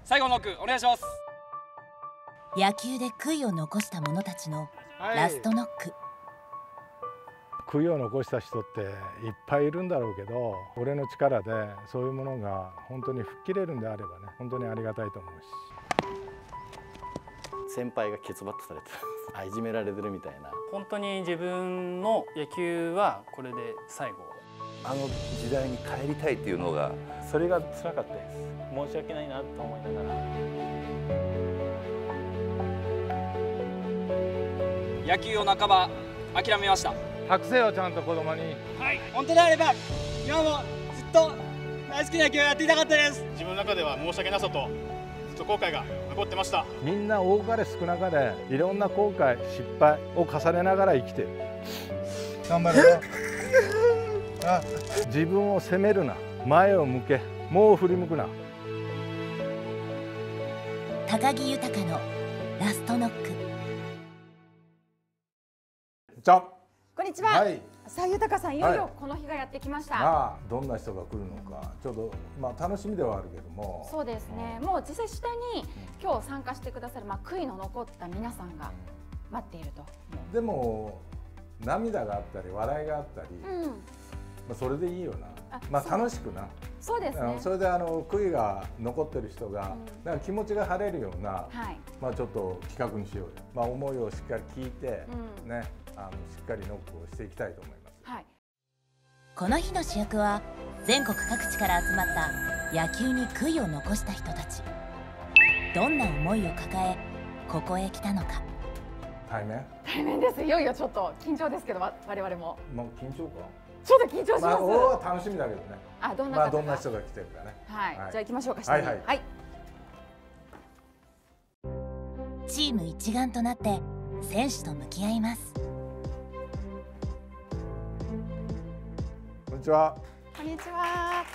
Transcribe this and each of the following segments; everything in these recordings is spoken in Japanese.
最後のノックお願いします。 野球で悔いを残した者たちのラストノック、 悔いを残した人っていっぱいいるんだろうけど、俺の力でそういうものが本当に吹っ切れるんであればね、本当にありがたいと思うし。 先輩がケツバットされていじめられてるみたいな。 本当に自分の野球はこれで最後。 あの時代に帰りたいっていうのが、 それが辛かったです。申し訳ないなと思いながら。 野球を半ば諦めました。 託せよちゃんと子供に。 はい、本当であれば今もずっと大好きな野球をやっていたかったです。 自分の中では申し訳なさとずっと後悔が残ってました。 みんな多かれ少なかれいろんな後悔失敗を重ねながら生きてる。頑張れよ自分を責めるな、前を向け、もう振り向くな。 高木豊のラストノック。 じゃこんにちは。 はい、 さあ豊さん、いよいよこの日がやってきました。 まあどんな人が来るのかちょっと楽しみではあるけども。 そうですね。もう実際下に今日参加してくださる悔いの残った皆さんが待っていると。 でも涙があったり笑いがあったり、それでいいよな。楽しくな。 そうですね。 それで悔いが残ってる人がなんか気持ちが晴れるような、ちょっと企画にしようよ。思いをしっかり聞いてね、しっかりノックをしていきたいと思います。 はい。この日の主役は全国各地から集まった野球に悔いを残した人たち。どんな思いを抱えここへ来たのか。 対面です。いよいよちょっと緊張ですけど、我々も。 緊張か。 ちょっと緊張します。 俺は楽しみだけどね。 どんな人が来てるかね。 はい。じゃあ行きましょうか。下に。はい。 チーム一丸となって選手と向き合います。 こんにちは。 こんにちは。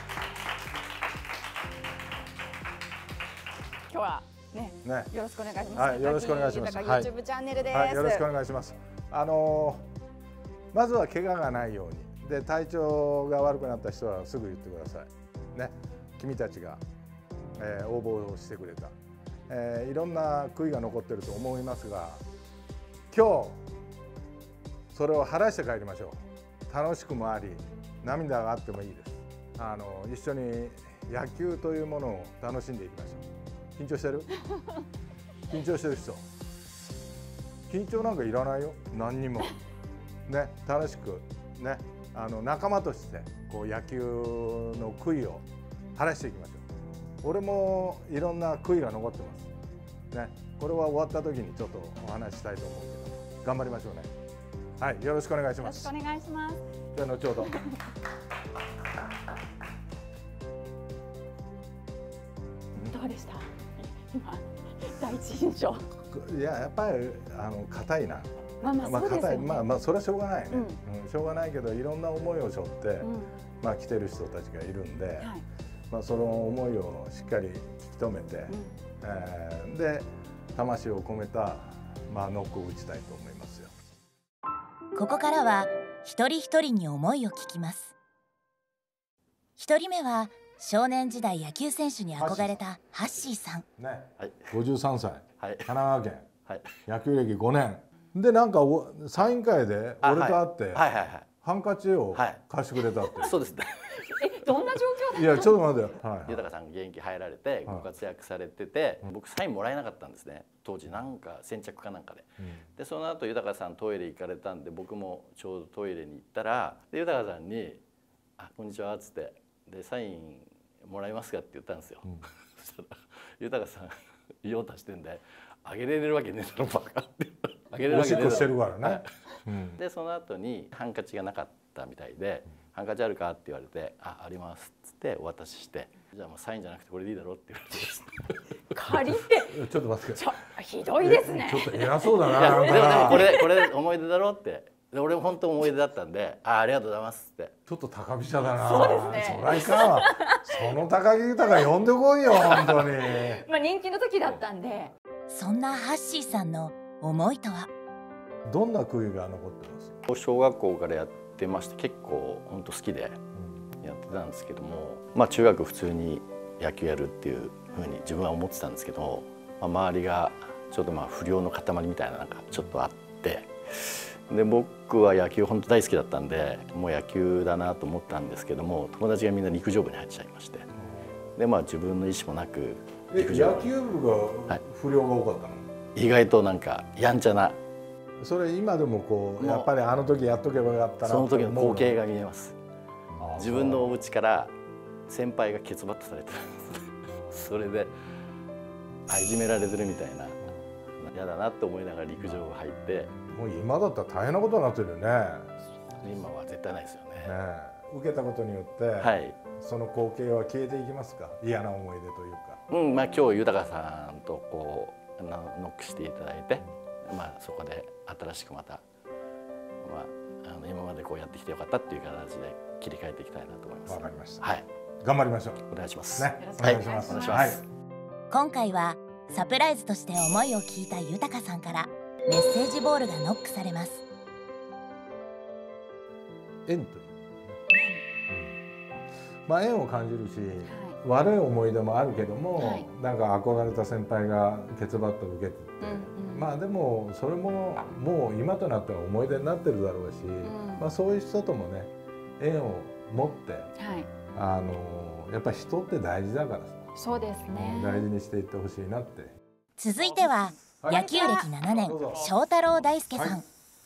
今日はね、よろしくお願いします。 はい、よろしくお願いします。 YouTube チャンネルです。 はい、よろしくお願いします。まずは怪我がないように、で体調が悪くなった人はすぐ言ってください。ね、君たちが、応募をしてくれた、いろんな悔いが残っていると思いますが、今日それを晴らして帰りましょう。楽しくもあり、涙があってもいいです。一緒に野球というものを楽しんでいきましょう。緊張してる？緊張してる人？緊張なんかいらないよ。何にも。ね、楽しくね、仲間としてこう野球の悔いを晴らしていきましょう。俺もいろんな悔いが残ってます。ね、これは終わった時にちょっとお話ししたいと思うけど、頑張りましょうね。はい、よろしくお願いします。 よろしくお願いします。 じゃあ後ほど。 どうでした？今第一印象。 いや、やっぱり硬いな。 硬い、 それはしょうがないね。しょうがないけど、いろんな思いを背負って来てる人たちがいるんで、その思いをしっかり聞き止めて、で魂を込めたノックを打ちたいと思いますよ。 ここからは一人一人に思いを聞きます。一人目は少年時代野球選手に憧れたハッシーさん。 ね、53歳、神奈川県、野球歴5年。でなんかサイン会で俺と会ってハンカチを貸してくれたって。 そうですね。 どんな状況？ いやちょっと待ってよ。 豊さん現役入られてご活躍されてて、僕サインもらえなかったんですね。当時なんか先着かなんかで。でその後豊さんトイレ行かれたんで、僕もちょうどトイレに行ったら、で豊さんに「あ、こんにちは」っつって「でサインもらえますか?」って言ったんですよ。そしたら豊さん用足してんで「あげれるわけねえだろバカ」って。 おしっこしてるからね。 でその後にハンカチがなかったみたいで「ハンカチあるか?」って言われて「あります」っつってお渡しして「じゃあもうサインじゃなくてこれでいいだろ」って言われてです。 借りてちょっと待って。 ひどいですね。 ちょっと偉そうだな。 でもこれ思い出だろって。で俺も本当思い出だったんで「ありがとうございます」って。 ちょっと高飛車だな。 そうですね。 そらいかん。その高木豊呼んでこいよ本当に。 人気の時だったんで。 そんなハッシーさんの思いとは。 どんな悔いが残ってます？ 小学校からやってまして、結構本当好きでやってたんですけども、中学普通に野球やるっていうふうに自分は思ってたんですけど、周りがちょっと不良の塊みたいななんかちょっとあって、で僕は野球本当大好きだったんで、もう野球だなと思ったんですけども、友達がみんな陸上部に入っちゃいまして、で自分の意思もなく陸上部。 野球部が不良が多かったの？ 意外となんかやんちゃな。 それ今でもこうやっぱりあの時やっとけばよかったな。 その時の光景が見えます。自分のお家から先輩がケツバットされてるんです。それでいじめられてるみたいな、嫌だなって思いながら陸上部入って。 もう今だったら大変なことになってるよね。 今は絶対ないですよね。 受けたことによって、はい、その光景は消えていきますか？嫌な思い出というか。 今日豊さんとこうノックしていただいて、そこで新しくまた、今までこうやってきてよかったっていう形で切り替えていきたいなと思います。 わかりました。 はい。 頑張りましょう。 お願いします。 ね。お願いします。 お願いします。 今回はサプライズとして思いを聞いた豊さんからメッセージボールがノックされます。 縁という、縁を感じるし、悪い思い出もあるけども、なんか憧れた先輩がケツバットを受けてて、でもそれももう今となっては思い出になってるだろうし、そういう人ともね縁を持って、やっぱり人って大事だからさ。 そうですね。 大事にしていってほしいなって。 続いては野球歴7年、翔太郎大輔さん。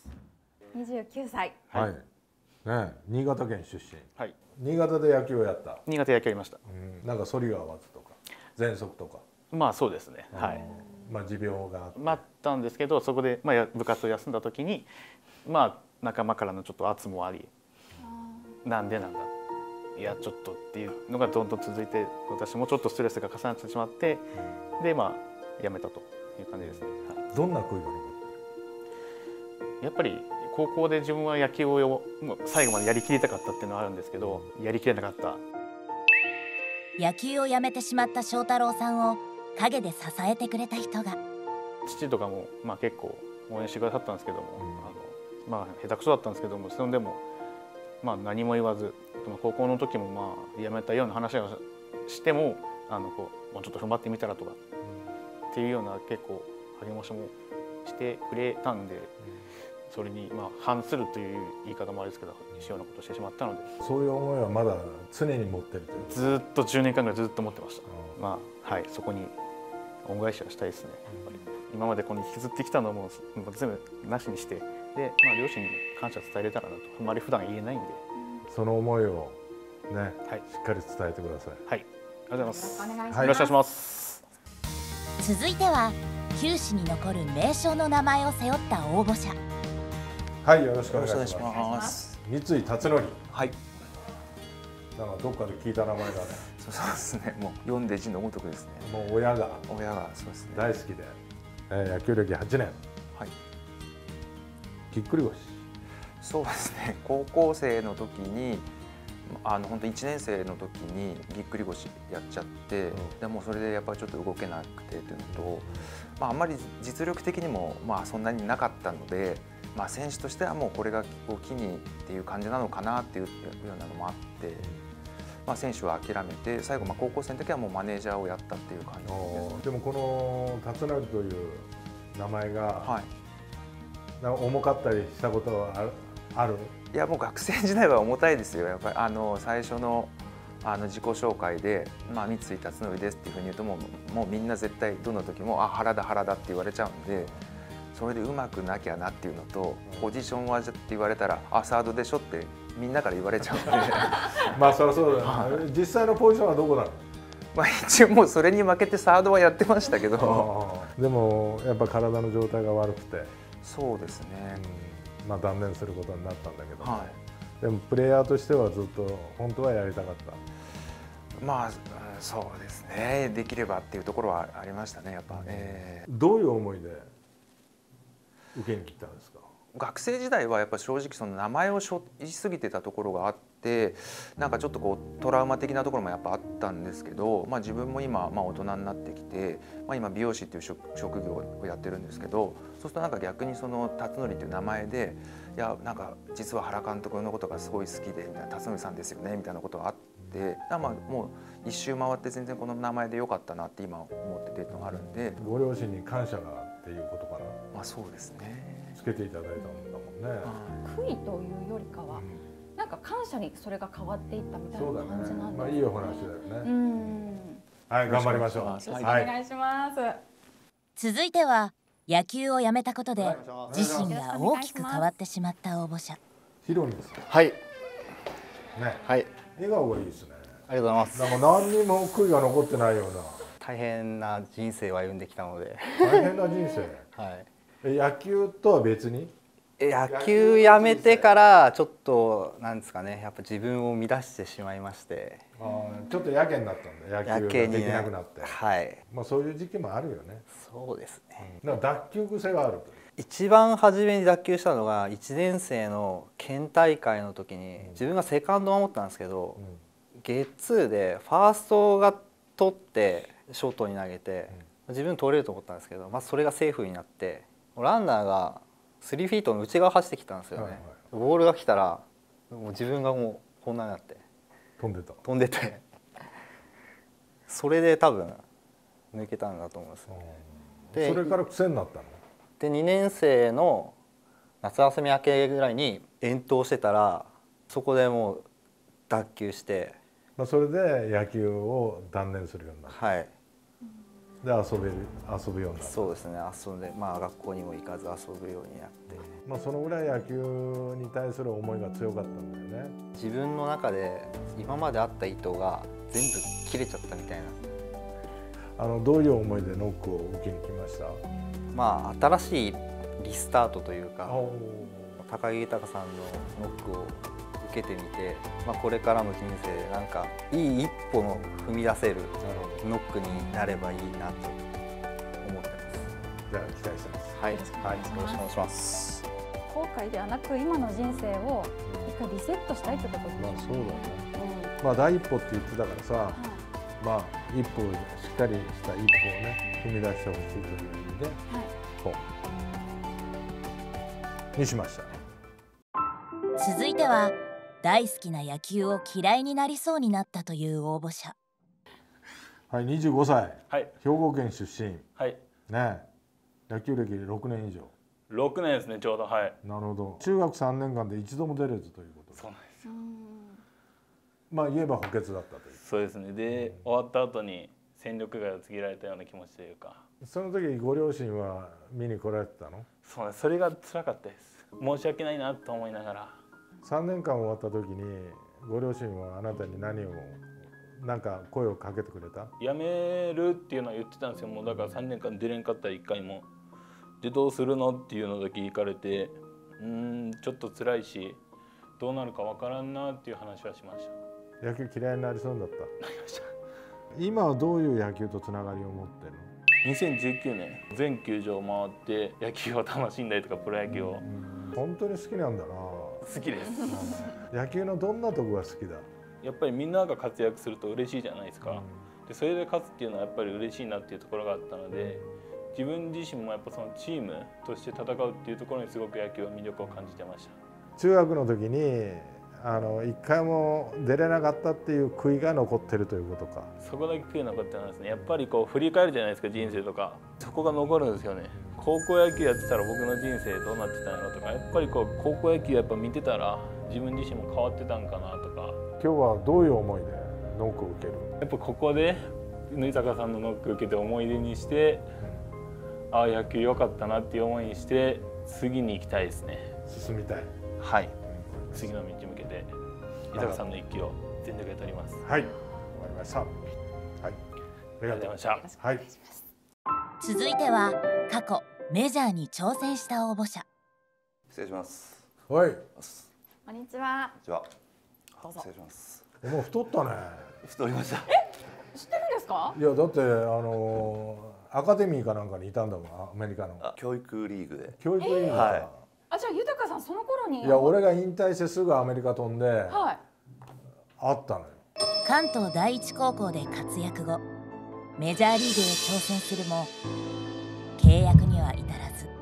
29歳。 はい。ね、新潟県出身。 はい。 新潟で野球をやった。 新潟で野球やりました。 なんか反りが合わずとか、喘息とか。 そうですね。はい。 持病があったんですけど、そこで部活を休んだ時に、仲間からのちょっと圧もあり、なんでなんだ。いやちょっとっていうのがどんどん続いて、私もちょっとストレスが重なってしまって、でやめたという感じですね。 どんな悔いが残ってる？ やっぱり高校で自分は野球を最後までやりきりたかったっていうのはあるんですけど、やりきれなかった。 野球をやめてしまった翔太郎さんを陰で支えてくれた人が。 父とかも結構応援してくださったんですけども、下手くそだったんですけども、それでも何も言わず、高校の時もやめたような話をしてももうちょっと踏ん張ってみたらとかっていうような結構励ましもしてくれたんで、それに反するという言い方もあれですけど、しようなことをしてしまったので。 そういう思いはまだ常に持ってるという。 ずっと10年間ぐらいずっと持ってました。そこに恩返しはしたいですね。やっぱり今までこの引きずってきたのも全部なしにして、で両親に感謝伝えれたらなと。あまり普段言えないんで、 その思いをね、しっかり伝えてください。 はい、ありがとうございます。 よろしくお願いします。 よろしくお願いします。 続いては球史に残る名将の名前を背負った応募者。 はい、よろしくお願いします。三井達則。 はい。 なんかどっかで聞いた名前だね。 そうですね。もう読んで字のごとくですね。 もう親がそうですね。 大好きで、野球歴8年。 はい。 ぎっくり腰。 そうですね。高校生の時に本当1年生の時にぎっくり腰やっちゃって、でもそれでやっぱりちょっと動けなくてというのと、あんまり実力的にもそんなになかったので、選手としてはもうこれがを機にっていう感じなのかなっていうようなのもあって、選手は諦めて、最後高校生の時はもうマネージャーをやったっていう感じです。 でもこの達則という名前が、重かったりしたことはある？ いやもう学生時代は重たいですよ。やっぱり最初の自己紹介で三井達則ですっていうふうに言うともうみんな絶対どの時も原田って言われちゃうんで、それでうまくなきゃなっていうのと、ポジションはって言われたらサードでしょってみんなから言われちゃうんでそりゃそうだよね。実際のポジションはどこなの？ 一応もうそれに負けてサードはやってましたけどでもやっぱ体の状態が悪くて。 そうですね。 断念することになったんだけど、でもプレイヤーとしてはずっと本当はやりたかった。 そうですね。できればっていうところはありましたね。やっぱ。 どういう思いで受けに来たんですか？ 学生時代はやっぱ正直その名前を背負いすぎてたところがあって、なんかちょっとトラウマ的なところもやっぱあったんですけど、自分も今大人になってきて、今美容師っていう職業をやってるんですけど、そうするとなんか逆にその達則っていう名前で、いやなんか実は原監督のことがすごい好きでみたいな、達則さんですよねみたいなことがあって、まあもう一周回って全然この名前でよかったなって今思っててるのがあるんで、 ご両親に感謝がっていうことかな。 まあそうですね。 つけていただいたんだもんね。 悔いというよりかは、なんか感謝にそれが変わっていったみたいな感じなんですね。 まあいいお話だよね。はい、頑張りましょう。 よろしくお願いします。 続いては野球をやめたことで自身が大きく変わってしまった応募者。 ヒロニーさん。 はい。 ね。 はい。 笑顔がいいですね。 ありがとうございます。 なんか何にも悔いが残ってないような。 大変な人生を歩んできたので。 大変な人生。 はい。 野球とは別に？ 野球やめてからちょっとなんですかね、やっぱ自分を乱してしまいまして。 ちょっとやけになったんだ。野球ができなくなって。 はい。 まあそういう時期もあるよね。 そうですね。 だから脱臼癖がある。 一番初めに脱臼したのが1年生の県大会の時に、自分がセカンドを守ったんですけど、ゲッツーでファーストが取ってショートに投げて、自分取れると思ったんですけど、まあ、それがセーフになってランナーが3フィートの内側走ってきたんですよね。ボールが来たらもう自分がもうこんなになって飛んでてそれで多分抜けたんだと思います。 でそれから癖になったの？ で2年生の夏休み明けぐらいに遠投してたらそこでもう脱臼して、 まあそれで野球を断念するようになった。 はい。 で遊ぶようになった。 そうですね。遊んで、まあ学校にも行かず遊ぶようになって、 まあそのぐらい野球に対する思いが強かったんだよね。 自分の中で今まであった糸が全部切れちゃったみたいな。 どういう思いでノックを受けに来ました？ まあ新しいリスタートというか、高木豊さんのノックを受けてみて、まあ、これからの人生でなんかいい一歩の踏み出せるノックになればいいなと思ってます。 じゃあ期待してます。 はい、はい、よろしくお願いします。 後悔ではなく今の人生を一回リセットしたいってことですね。 まあそうだね。まあ第一歩って言ってたからさ、まあ一歩しっかりした一歩をね踏み出してほしいという意味で、こうにしました。 続いては大好きな野球を嫌いになりそうになったという応募者。 はい、25歳、 はい、 兵庫県出身、 はい、 ね、野球歴6年以上。 6年ですね、ちょうど。はい。 なるほど。中学3年間で一度も出れずということで。 そうなんですよ。 まあ言えば補欠だったという。 そうですね。で、終わった後に戦力外を告げられたような気持ちというか。 その時ご両親は見に来られてたの？ そうね、それが辛かったです。申し訳ないなと思いながら。 3年間終わった時にご両親はあなたに何か声をかけてくれた？ 辞めるっていうのは言ってたんですよ。もうだから3年間出れんかったら1回も。でどうするのっていうのだけ聞かれて、ちょっと辛いしどうなるかわからんなっていう話はしました。 野球嫌いになりそうだった？ なりました。 今はどういう野球とつながりを持ってるの ？2019年全球場回って野球を楽しんだりとかプロ野球を。 本当に好きなんだな。 好きです。 野球のどんなとこが好きだ？ やっぱりみんなが活躍すると嬉しいじゃないですか。でそれで勝つっていうのはやっぱり嬉しいなっていうところがあったので、自分自身もやっぱそのチームとして戦うっていうところにすごく野球は魅力を感じてました。 中学の時に一回も出れなかったっていう悔いが残ってるということか。 そこだけ悔い残ってるんですね。やっぱりこう振り返るじゃないですか、人生とか。そこが残るんですよね。高校野球やってたら僕の人生どうなってたんやろとか、やっぱりこう高校野球やっぱ見てたら自分自身も変わってたんかなとか。 今日はどういう思いでノックを受ける？ やっぱここで豊さんのノック受けて思い出にして、ああ野球良かったなっていう思いにして次に行きたいですね。 進みたい。 はい。次の道に向けて豊さんの一騎を全力で取ります。 はい。終わりました。はい。 ありがとうございました。 はい。 続いては過去メジャーに挑戦した応募者。 失礼します。 はい。 こんにちは。 こんにちは。 どうぞ。 失礼します。 もう太ったね。 太りました。 知ってるんですか？ いやだってアカデミーかなんかにいたんだもん、アメリカの。 教育リーグで。 教育リーグ。 はい。 あ、じゃあ豊さんその頃に。 いや俺が引退してすぐアメリカ飛んで、 はい。 あったのよ。 関東第一高校で活躍後メジャーリーグへ挑戦するも契約には至らず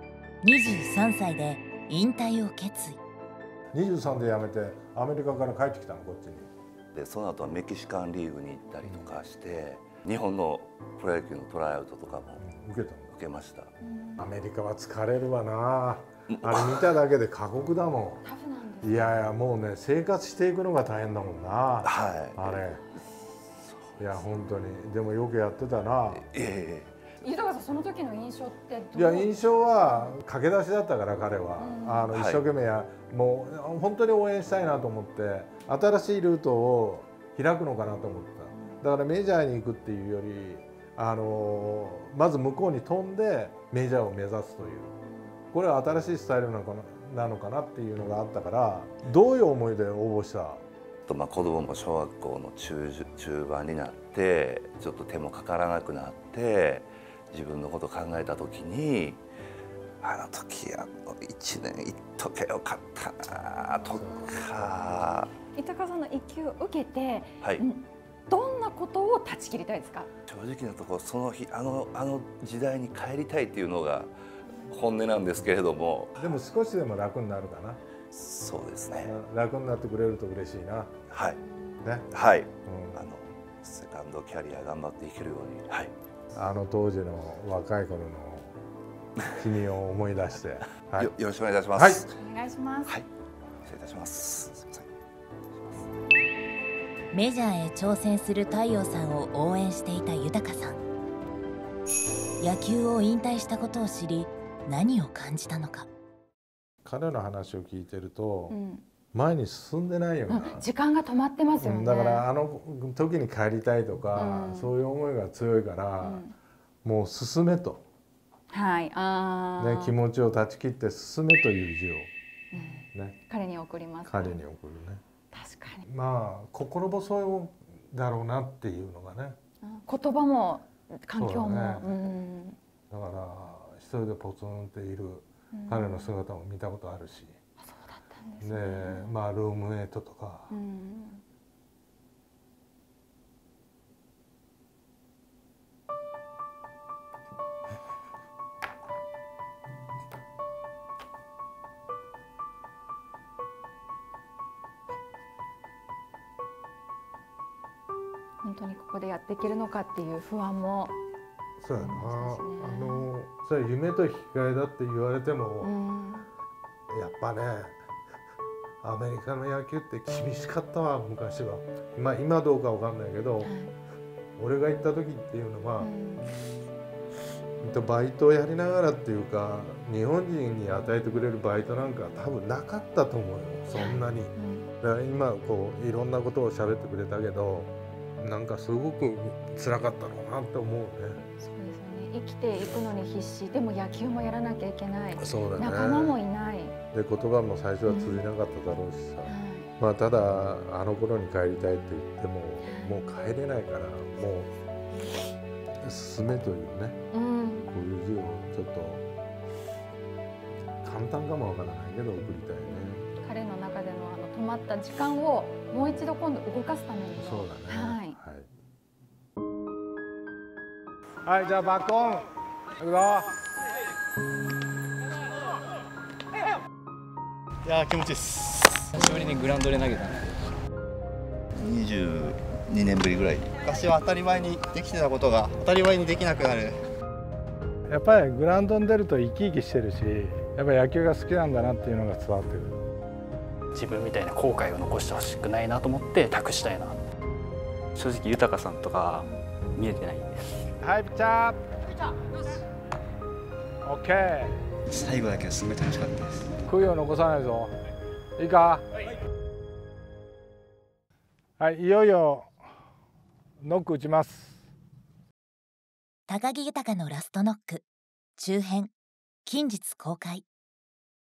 23歳で引退を決意。 23で辞めてアメリカから帰ってきたのこっちに。 でその後はメキシカンリーグに行ったりとかして、日本のプロ野球のトライアウトとかも受けました。 アメリカは疲れるわな。あれ見ただけで過酷だもん。いやいや、もうね、生活していくのが大変だもんな。はい。あれ。いや本当に、でもよくやってたな。 豊さん、その時の印象っていや、印象は駆け出しだったから、彼は一生懸命もう本当に応援したいなと思って、新しいルートを開くのかなと思った。だからメジャーに行くっていうより、まず向こうに飛んでメジャーを目指すという、これは新しいスタイルなのかなっていうのがあったから。どういう思いで応募した？ 子供も小学校の中盤になって、ちょっと手もかからなくなって、自分のことを考えた時に、あの時1年いっとけよかったなとか。 豊さんの1球を受けて、 はい、 どんなことを断ち切りたいですか？ 正直なところ、その日あの時代に帰りたいっていうのが本音なんですけれども。 でも少しでも楽になるかな。 そうですね。 楽になってくれると嬉しいな。 はい。 ね。 はい。セカンドキャリア頑張っていけるように。はい。 当時の若い頃の君を思い出して。 はい。よろしくお願いいたします。 はい。お願いします。 はい。失礼いたします。すみません。 メジャーへ挑戦する太陽さんを応援していた豊さん。野球を引退したことを知り、何を感じたのか。 彼の話を聞いてると、前に進んでないよな、 時間が止まってますよね。 だからあの時に帰りたいとか、そういう思いが強いから、もう進めと、気持ちを断ち切って進めという字を、 彼に送ります。 彼に送るね。 確かに。 まあ心細いだろうなっていうのがね。 言葉も環境も。 だから一人でポツンっている彼の姿も見たことあるし。 そうだったんですね。 で、まあルームメイトとか。 本当にここでやっていけるのかっていう不安も。 そうやな。それ夢と引き換えだって言われても、やっぱね、アメリカの野球って厳しかったわ、昔は。今どうかわかんないけど、俺が行った時っていうのは、バイトをやりながらっていうか、日本人に与えてくれるバイトなんか多分なかったと思うよ、そんなに。だから今こういろんなことを喋ってくれたけど、なんかすごく辛かったろうなって思うね。 そうですよね。生きていくのに必死、でも野球もやらなきゃいけない。 そうだね。 仲間もいない。 で言葉も最初は通じなかっただろうしさ。まあただあの頃に帰りたいって言ってももう帰れないから、もう進めというね。こういう字をちょっと簡単かもわからないけど送りたいね。 彼の中での止まった時間をもう一度今度動かすために。 そうだね。 はい。 はい、じゃあバックオン。行くぞ。 いや気持ちいいです。久しぶりにグラウンドで投げたんで。 22年ぶりぐらい。 昔は当たり前にできてたことが当たり前にできなくなる。やっぱりグラウンドに出ると生き生きしてるし、やっぱり野球が好きなんだなっていうのが伝わってくる。 自分みたいな後悔を残してほしくないなと思って託したいな。正直豊さんとか見えてないんです。 はい、ピッチャー。オッケー。 最後だけはすごい楽しかったです。 悔いを残さないぞ。いいか。はい、いよいよノック打ちます。 高木豊のラストノック中編近日公開。